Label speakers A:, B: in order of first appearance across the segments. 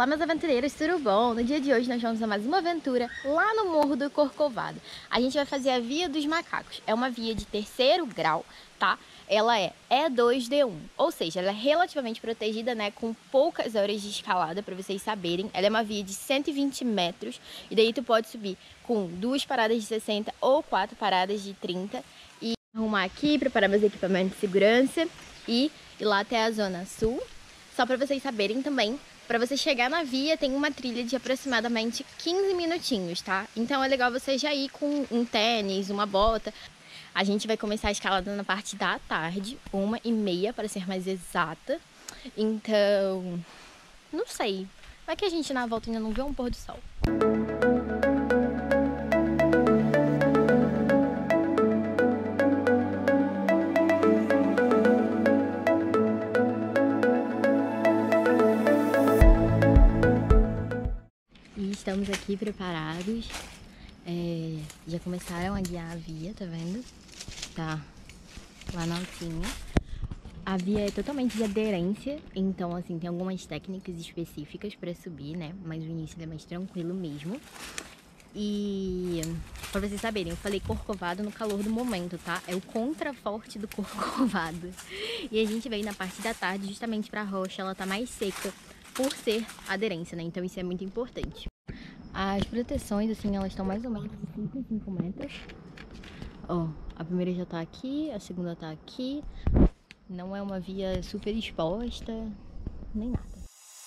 A: Olá, meus aventureiros, tudo bom? No dia de hoje nós vamos a mais uma aventura lá no Morro do Corcovado. A gente vai fazer a Via dos Macacos. É uma via de 3º grau, tá? Ela é E2D1, ou seja, ela é relativamente protegida, né? Com poucas horas de escalada, para vocês saberem. Ela é uma via de 120 metros e daí tu pode subir com 2 paradas de 60 ou 4 paradas de 30 e arrumar aqui, preparar meus equipamentos de segurança e ir lá até a Zona Sul. Só para vocês saberem também, para você chegar na via tem uma trilha de aproximadamente 15 minutinhos, tá? Então é legal você já ir com um tênis, uma bota. A gente vai começar a escalada na parte da tarde, 1h30 para ser mais exata. Então, não sei, vai que a gente na volta ainda não vê um pôr do sol. Estamos aqui preparados, já começaram a guiar a via, tá vendo? Tá lá na altinha. A via é totalmente de aderência, então assim, tem algumas técnicas específicas para subir, né? Mas o início é mais tranquilo mesmo. E pra vocês saberem, eu falei Corcovado no calor do momento, tá? É o contraforte do Corcovado. E a gente veio na parte da tarde justamente pra rocha, ela tá mais seca por ser aderência, né? Então isso é muito importante. As proteções, assim, elas estão mais ou menos 55 metros. Ó, a primeira já tá aqui, a segunda tá aqui. Não é uma via super exposta, nem nada.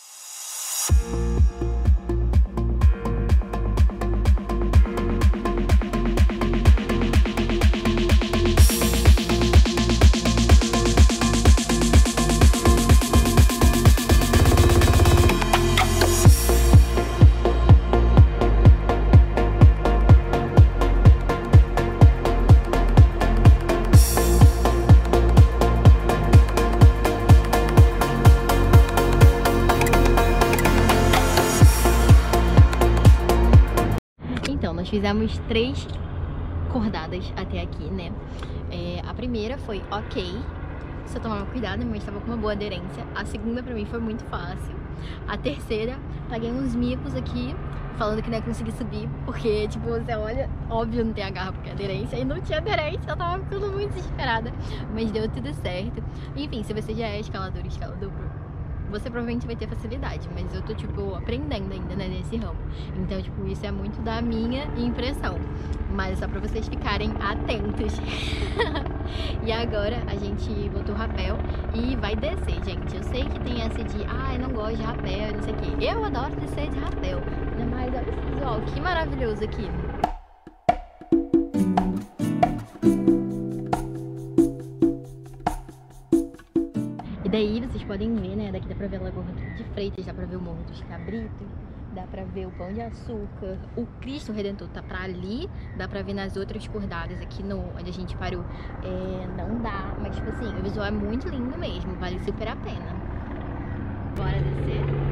A: Nós fizemos 3 cordadas até aqui, né? A primeira foi ok, só tomava cuidado, mas estava com uma boa aderência. A segunda pra mim foi muito fácil. A terceira, paguei uns micos aqui, falando que não ia conseguir subir, porque, tipo, você olha, óbvio não tem agarra porque é aderência, e não tinha aderência, eu tava ficando muito desesperada, mas deu tudo certo. Enfim, se você já é escalador, você provavelmente vai ter facilidade, mas eu tô, tipo, aprendendo ainda, né, nesse ramo. Então, tipo, isso é muito da minha impressão. Mas é só pra vocês ficarem atentos. E agora a gente botou o rapel e vai descer, gente. Eu sei que tem essa de, eu não gosto de rapel, não sei o quê. Eu adoro descer de rapel. Mas olha esse visual, que maravilhoso aqui. E daí vocês podem ver, né, daqui dá pra ver a Lagoa de Freitas, dá pra ver o Morro dos Cabritos, dá pra ver o Pão de Açúcar, o Cristo Redentor tá pra ali, dá pra ver nas outras cordadas aqui onde a gente parou, não dá, mas tipo assim, o visual é muito lindo mesmo, vale super a pena. Bora descer?